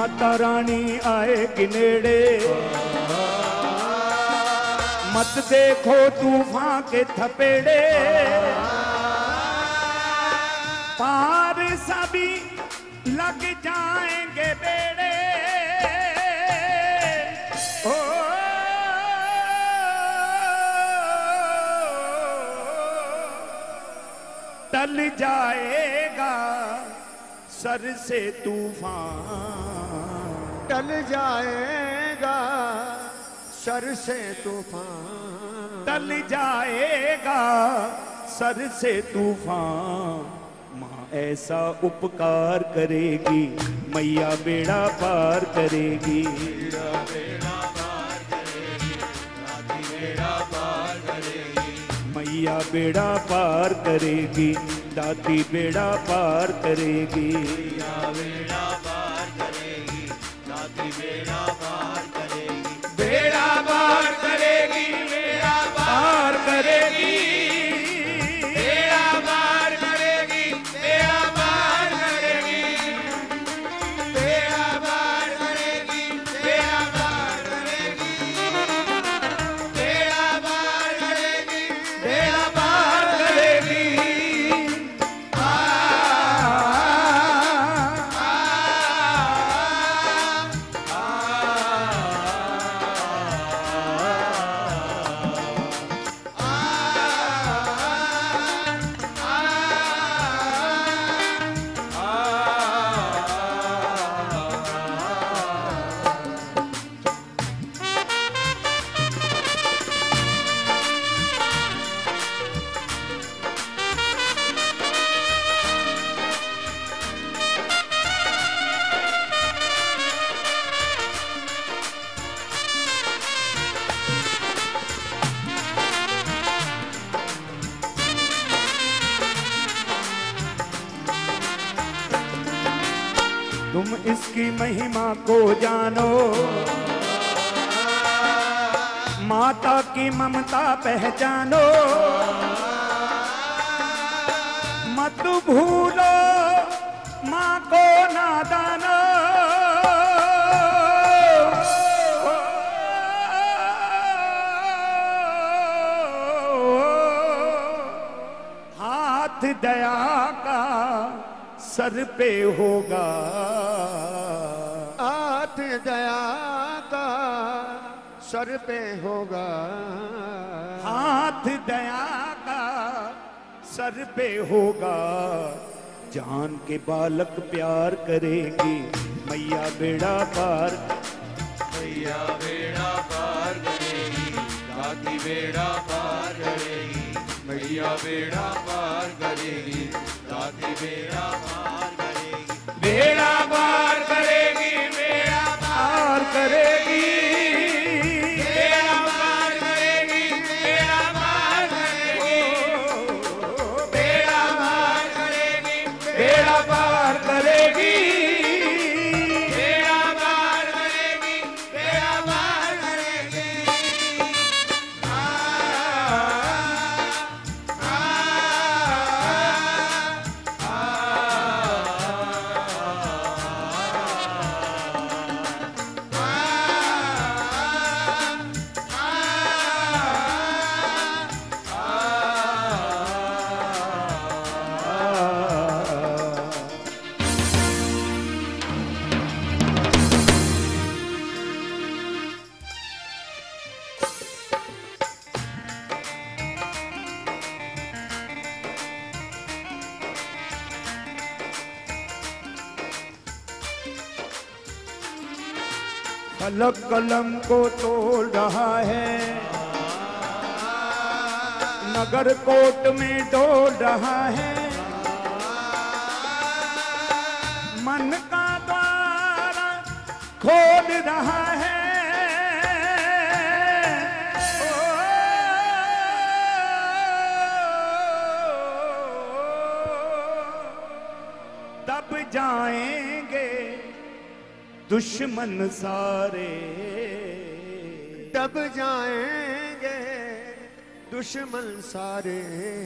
माता रानी आएगी नेड़े, मत देखो तूफान के थपेड़े, पार सभी लग जाएंगे बेड़े। ओ टल जाएगा सर से तूफान, टल जाएगा सर से तूफान, टल जाएगा सर से तूफान। माँ ऐसा उपकार करेगी, मैया बेड़ा पार करेगी, बेड़ा पार करेगी, दादी बेड़ा पार करेगी, मैया बेड़ा पार करेगी, दादी बेड़ा पार करेगी, बेड़ा पार करेगी, दादी बेड़ा पार करेगी, बेड़ा पार करेगी, बेड़ा पार करेगी, बेड़ा पार करेगी, बेड़ा पार करेगी, बेड़ा पार करेगी, बेड़ा पार करेगी, बेड़ा पार करेगी, बेड़ा पार करेगी। तुम इसकी महिमा को जानो, माता की ममता पहचानो, मत भूलो माँ को नादानो। हाथ दया का सर पे होगा, हाथ दया का सर पे होगा, हाथ दया का सर पे होगा। जान के बालक प्यार करेगी, मैया बेड़ा पार, मैया बेड़ा पार करेगी, दादी बेड़ा पार करेगी, मैया बेड़ा पार करेगी, दादी बेड़ा पार करेगी, बेड़ा पार करेगी, बेड़ा पार करेगी, बेड़ा पार करेगी, बेड़ा पार करेगी, बेड़ा पार करेगी, बेड़ा पार करेगी। बेड़ा पार करेगी, बेड़ा पार करेगी। फलक कलम को तोड़ रहा है, नगर कोट में डोल रहा है, मन का द्वार खोल रहा है। तब जाएंगे दुश्मन सारे, तब जाएंगे दुश्मन सारे,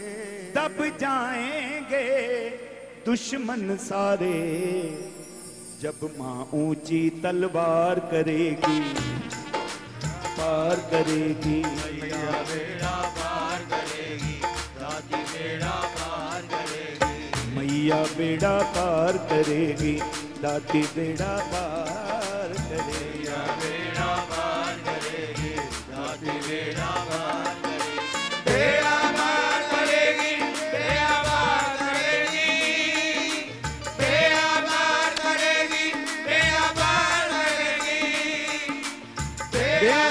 तब जाएंगे दुश्मन सारे। जब माँ ऊंची तलवार करेगी पार करेगी, मैया बेड़ा पार करेगी, दादी बेड़ा पार करेगी। मैया बेड़ा पार करेगी, दादी बेड़ा पार करेगी। मैया बेड़ा पार करेगी, दादी बेड़ा पार करेगी। बेड़ा पार करेगी, बेड़ा पार करेगी, बेड़ा पार करेगी, बेड़ा पार करेगी, बेड़ा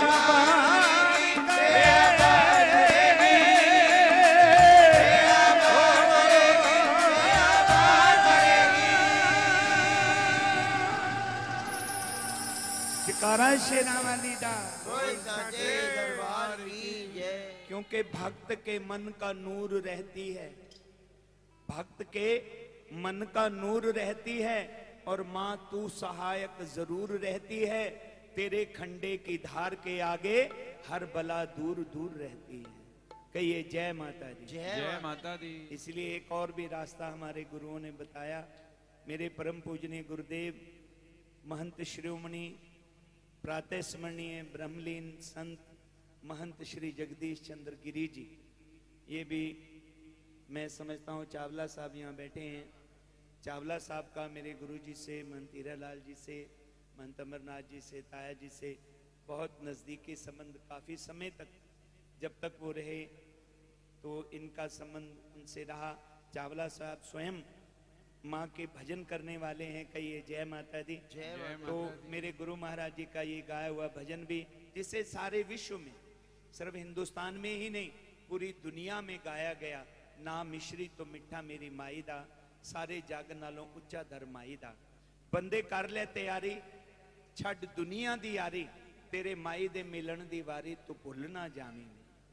शेरावाली दा साचे दरबार की जय। क्योंकि भक्त के मन का नूर रहती है, भक्त के मन का नूर रहती है, और माँ तू सहायक जरूर रहती है। तेरे खंडे की धार के आगे हर बला दूर दूर रहती है। कहिए जय माता दी। जय माता दी। इसलिए एक और भी रास्ता हमारे गुरुओं ने बताया। मेरे परम पूजनीय गुरुदेव महंत श्रीमणि प्रातः स्मरणीय ब्रह्मलीन संत महंत श्री जगदीश चंद्र गिरी जी, ये भी मैं समझता हूँ चावला साहब यहाँ बैठे हैं। चावला साहब का मेरे गुरुजी से, महंत हीरालाल जी से, महंत अमरनाथ जी से, ताया जी से बहुत नज़दीकी संबंध, काफ़ी समय तक जब तक वो रहे तो इनका संबंध उनसे रहा। चावला साहब स्वयं माँ के भजन करने वाले हैं। कहिए जय माता दी। तो मेरे गुरु महाराज जी का ये गाया हुआ भजन भी, जिसे सारे विश्व में, सिर्फ हिंदुस्तान में ही नहीं पूरी दुनिया में गाया गया। ना मिश्री तो मिठा मेरी माई दा, सारे जग नालों उच्चा धर्माई दा। बंदे कर ले तैयारी, छड़ दुनिया दी यारी, तेरे माई दे मिलन दी वारी, तू भुल ना जावी।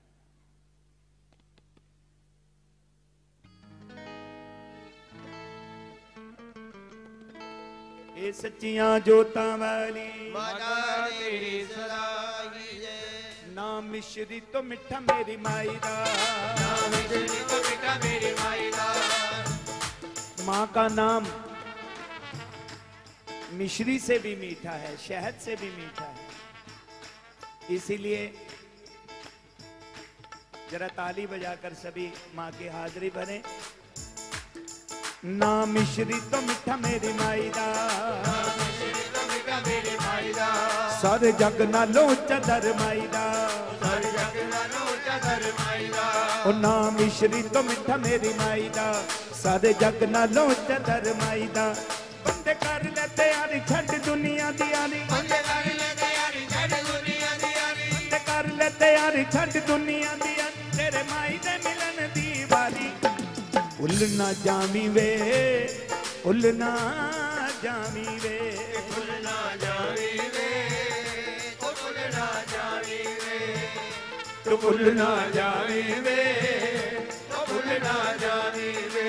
ए सच्चियां जोतां वाली माता तेरी सदा की जय। ना मिश्री तो मिठा मेरी माई दा, ना मिश्री तो मिठा मेरी माई दा। माँ का नाम मिश्री से भी मीठा है, शहद से भी मीठा है। इसीलिए जरा ताली बजाकर सभी माँ की हाजिरी भरें। ना मिश्री तो मिठा मेरी माई दा, ना मिश्री तो मिठा मेरी माई दा। सारे जग नालों चदर माई दा, सारे जग नालों चदर माई दा। ओ ना मिश्री तो मिठा मेरी माई दा, सारे जग नालों चदर माई दा। बंदे कर ले तैयारी, छड़ दुनिया दी यारी, बंदे कर ले तैयारी, छड़ दुनिया दी यारी। बंदे कर ले तैयारी, छड़ दुनिया दी यारी, तेरे माई दे मिलन दी वारी। उल ना जामी वे, उल ना जामी वे, भूल ना जावी वे, ओ भूल ना जावी वे, तो भूल ना जामी वे। ओ भूल ना जावी वे।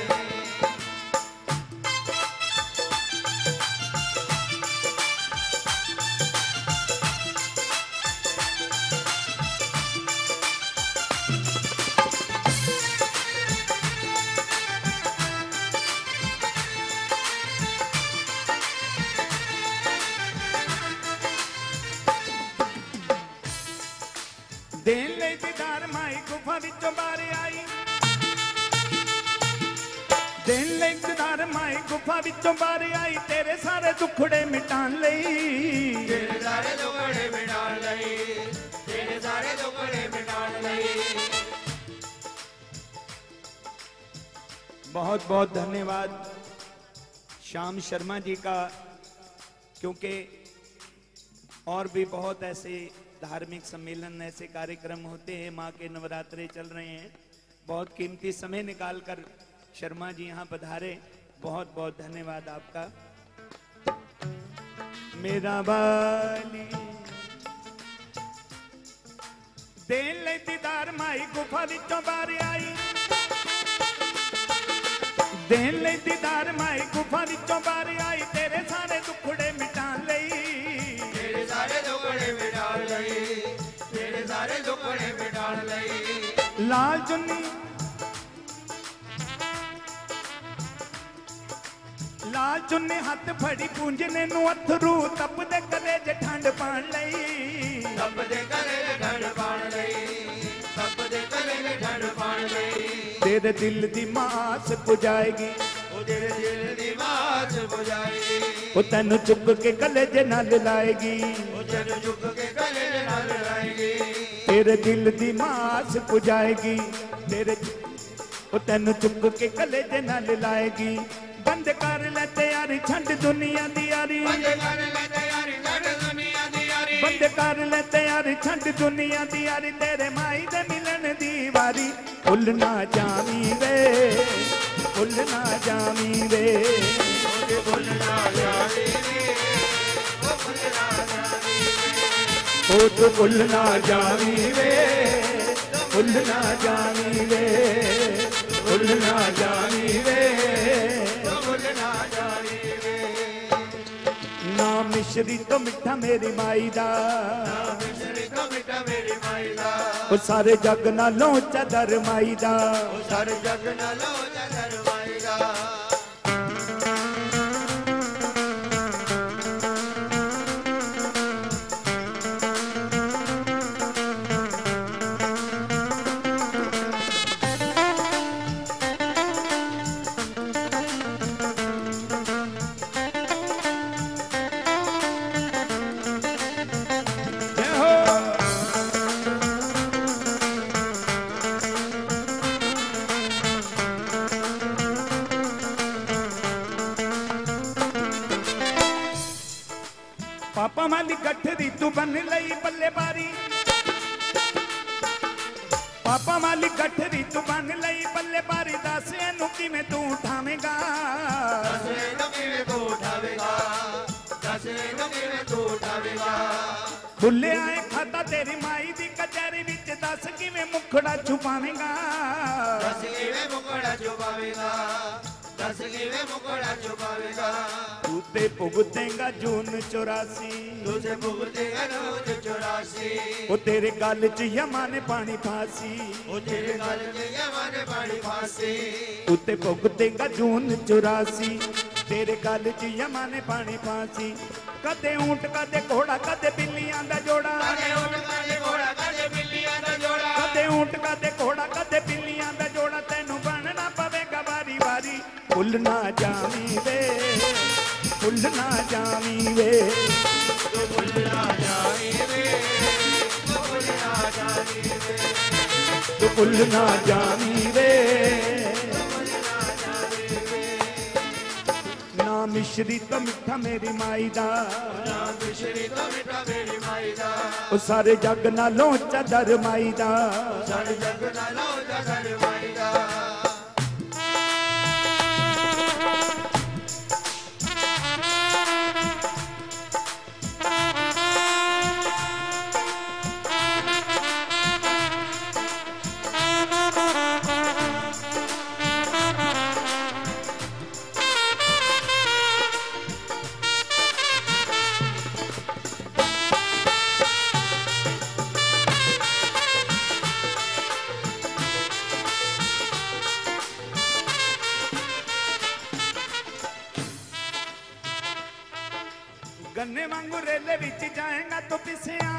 देन ले दीदार माई गुफा विचों बाहर आई, देन ले दीदार माई गुफा विचों बाहर आई, तेरे सारे दुखड़े मिटान लई, तेरे सारे दुखड़े मिटान लई, तेरे सारे दुखड़े मिटान लई। बहुत बहुत धन्यवाद श्याम शर्मा जी का, क्योंकि और भी बहुत ऐसे धार्मिक सम्मेलन, ऐसे कार्यक्रम होते हैं। माँ के नवरात्रे चल रहे हैं, बहुत कीमती समय निकालकर शर्मा जी यहाँ पधारे। बहुत बहुत धन्यवाद आपका। मेरा बाली देन ले दीदार माई गुफा विचों बाहर आई, देन ले दीदार माई गुफा विचों बाहर आई, तेरे सारे दुखड़े मिटान लई, तेरे सारे दुखड़े मिटान लई, तेरे सारे दुखड़े मिटान लई। लाल चुन्नी नाल चुन्ने हथ फड़ी पूंजने नू अथरू तपदे कलेज ठंड पाण लई तपदे कलेज ठंड पाण लई तपदे कलेज ठंड पाण लई तेरे दिल दी मास पुजाएगी ओ तेरे दिल दी मास पुजाएगी ओ तैनू चुक के कलेज नाल लाएगी ओ तैनू चुक के कलेज नाल लाएगी तेरे दिल दी मास पुजाएगी तेरे ओ तैनू चुक के कलेज नाल लाएगी बंद कर ले तैयारी छंड दुनिया दी यारी बंद कर ले तैयारी छंड दुनिया दी यारी बंद कर ले तैयारी छंड दुनिया दी यारी तेरे माई दे मिलन दी वारी भुल ना जावी वे भुल ना जावी वे भुल ना जावी वे ओ भुल ना जावी वे ओ तू भुल ना जावी वे भुल ना जावी वे भुल ना जावी वे ना मिश्री तो मिठा मेरी माई दा मिश्री तो मिठा मेरी माई दा ओ सारे जग नालों चदर माई दा ओ सारे जग नालों चदर माई दा पापा माली गठरी तू बन लई बल्ले बारी पापा माली गठरी तू बन लई बल्ले बारी दस एनू किवें तू उठावेगा दस एनू किवें तू उठावेगा दस एनू किवें तू उठावेगा भुल्ले आए खाता तेरी माई दी कचहरी विच दस किवें मुखड़ा छुपावेगा दस किवें मुखड़ा छुपावेगा दस किवें मुखड़ा छुपावेगा तू ते भुगतेगा जून 84 तू ते भुगतेगा जून 84 ओ तेरे गल च यमा ने पानी फांसी ओ तेरे गल च यमा ने पानी फांसी तू ते भुगतेगा जून 84 तेरे गल च यमा ने पानी फांसी कदे ऊंट कदे घोड़ा कदे बिल्लियां दा जोड़ा कदे ऊंट कदे घोड़ा कदे बिल्लियां दा जोड़ा कदे ऊंट कदे घोड़ा कदे बिल्लियां दा जोड़ा तैनू बनना पवेगा बारी बारी भुल ना जावी वे भुल ना जावी वे तू भुल ना जावी वे तू भुल ना जावी वे तू भुल ना जावी वे ना मिश्री तो मिठा मेरी माई दा ना मिश्री तो मिठा मेरी माई दा ओ सारे जग नालों चदर माई दा सारे जग नालों चदर माई दा गन्ने वांगू रेले विच जाएगा तो पिसिया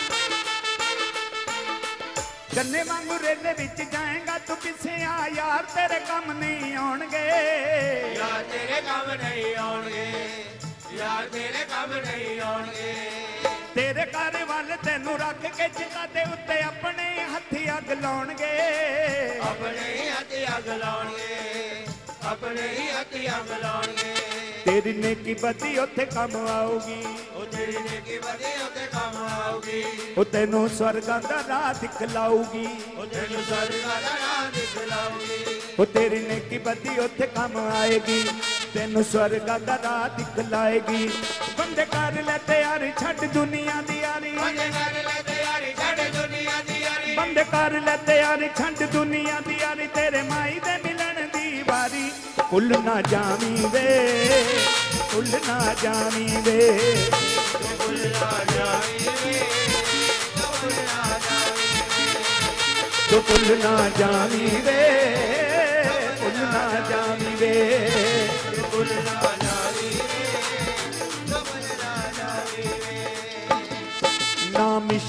गन्ने वांगू रेले विच जाएगा तो पिसिया यार तेरे काम नहीं आउणगे यार तेरे काम नहीं आउणगे यार तेरे काम नहीं आउणगे तेरे घर वाल तेनू रख के चिता दे उत्ते अपने हथी अग लाउणगे अपने ही हथी अग लाउणगे अपने ही हथी अग लाउणगे तेरी नेकी बदी उत्थे काम आऊगी ओ तेरी नेकी बदी उत्थे काम आऊगी ओ तेनू स्वर्गां दा राह दिखलाऊगी ओ तेनू स्वर्गां दा राह दिखलाऊगी ओ तेरी नेकी बदी उत्थे काम आएगी तेनू स्वर्गां दा राह दिखलाएगी बंदे कर ले तैयारी छड्ड दुनिया दी यारी बंदे कर ले तैयारी छड्ड दुनिया दी यारी बंदे कर ले तैयारी छड्ड दुनिया दी यारी तेरे माई दे मिलन दी वारी भुल ना जावी वे भुल ना जावी वे भुल ना जावी वे भुल ना जावी तो भुल ना जावी वे भुल ना जावी वे भुल ना जावी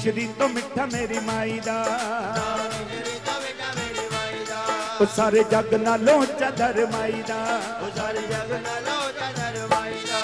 मिश्री तो मिठा मेरी माई दा, मिश्री तो मिठा मेरी माई दा, ओ सारे जग नालों चदर माई दा, ओ सारे जग नालों चदर माई दा।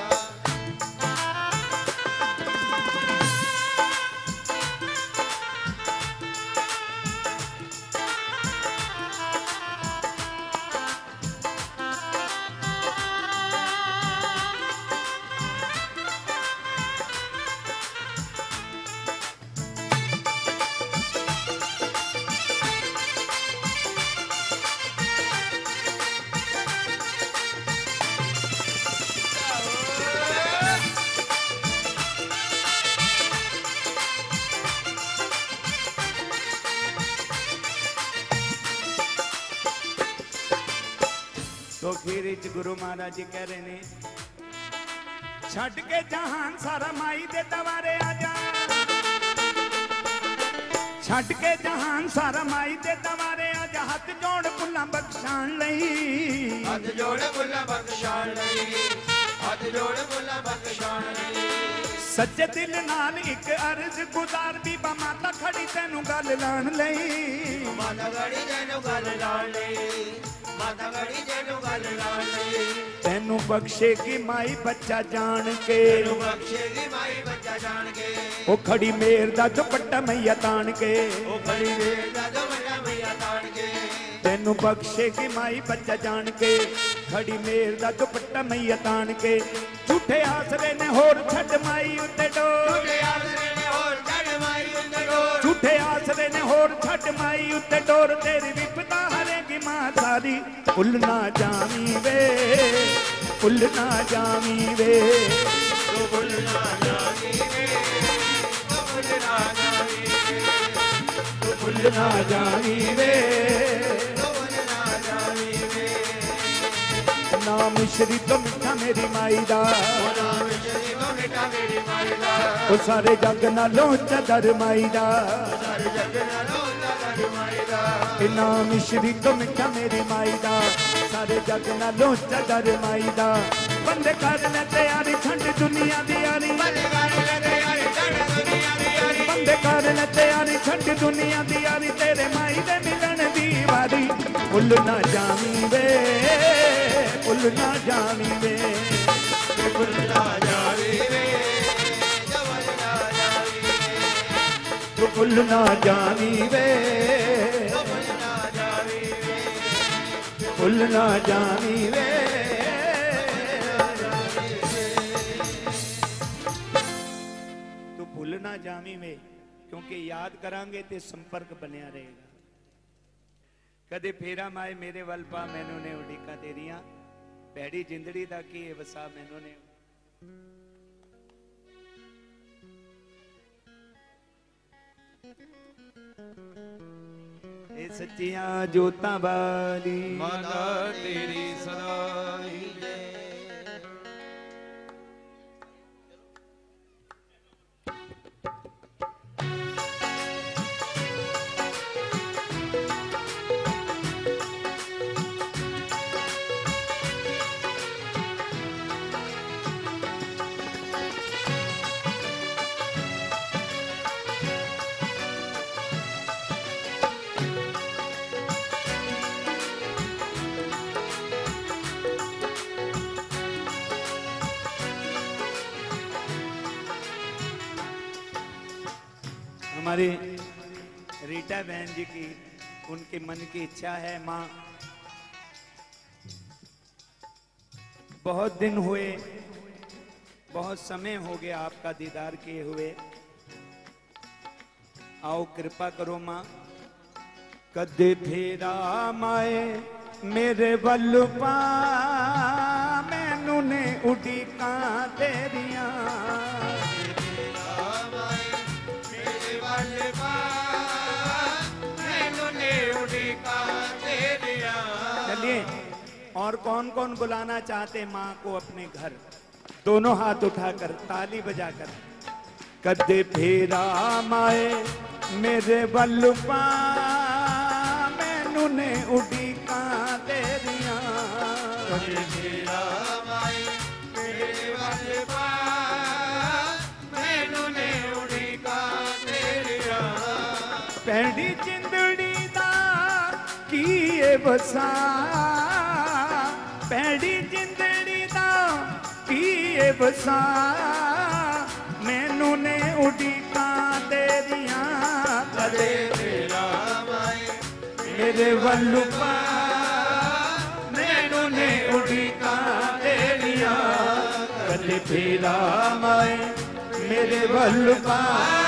तो फिर गुरु महाराज जी कह रहे ने छड़ के जहान सारा माई दे दवारे आ जा, छड़ के जहान सारा माई दे दवारे आ जा, हाथ जोड़ भुल्ला बख्शान लई, हाथ जोड़ भुल्ला बख्शान लई, हाथ जोड़ भुल्ला बख्शान लई। सच्चे दिल नाल एक अर्ज गुजार बीबा माता खड़ी तेनू गल लाण लई, माता खड़ी तेनू गल लाण लई, माता खड़ी तेनू गल लाण लई। तेनू बख्शेगी माई बच्चा जान के, तेनू बख्शेगी माई बच्चा जान के, ओ खड़ी मेर दा दुपट्टा मैया तान के, ओ खड़ी मेर दा दुपट्टा मैया तान के। तेनू बख्शेगी माई बच्चा जान के, खड़ी मेर दा दुपट्टा मैया तान के। झूठे आसरे ने होर छड़ माई उत्ते डोर, झूठे आसरे ने होर छड़ माई उत्ते डोर, झूठे आसरे ने होर छड़ माई उत्ते डोर। तेरी विपदा हरेगी मां सारी, भुल ना जावी वे, भुल ना जावी वे, तो भुल ना जावी वे, तो भुल ना जावी वे, तो भुल ना जावी वे, तो भुल ना जावी वे। नाम मिश्री तो मिठा मेरी माई दा, ओ नाम मिश्री तो मिठा मेरी माई दा, ओ सारे जग नालों चदर माई दा, सारे जग नालों चदर माई दा। नाम मिश्री तो मिठा मेरी माई दा, सारे जग नालों चदर माई दा। बंदे कर ले तैयारी ठंड दुनिया दी यारी, बंदे कर ले तैयारी ठंड दुनिया दी यारी, बंदे कर ले तैयारी ठंड दुनिया दी यारी। तेरे माई दे मिलन दी वारी, भुल ना जावी वे, भुल ना जावी वे, भुल ना जावी वे, तो भुल ना जावी वे, तो भुल ना जावी वे, तो भुल ना जावी वे, भुल ना जावी वे। तो भुल ना जावी वे, क्योंकि याद करांगे ते संपर्क बनया रहेगा। कदे फेरा माए मेरे वल पा, मैनू ने उड़ीका तेरिया, भैड़ी जिंदड़ी दा की वसा मैनू ने। ए सच्चियां जोतां वाली माता तेरी सदाई जय। हमारे रीटा बहन जी की, उनके मन की इच्छा है माँ, बहुत दिन हुए, बहुत समय हो गया आपका दीदार किए हुए, आओ कृपा करो माँ। कदे फेरा माए मेरे वल पा, मैनू ने उड़ीका तेरिया, चलिए, और कौन कौन बुलाना चाहते माँ को अपने घर, दोनों हाथ उठाकर ताली बजाकर। कदे फेरा माए मेरे वल पा, मैनू ने उड़ीका तेरिया, कदे फेरा माए मेरे वल पा, मैनू ने उड़ीका तेरिया। बसा पैड़ी जिंदड़ी दा कीए बसा मैनू ने उड़ीका तेरिया कदे तेरा माए मेरे वल्लू पा मैनू ने उड़ीका तेरिया कदे तेरा माए मेरे वल्लू पा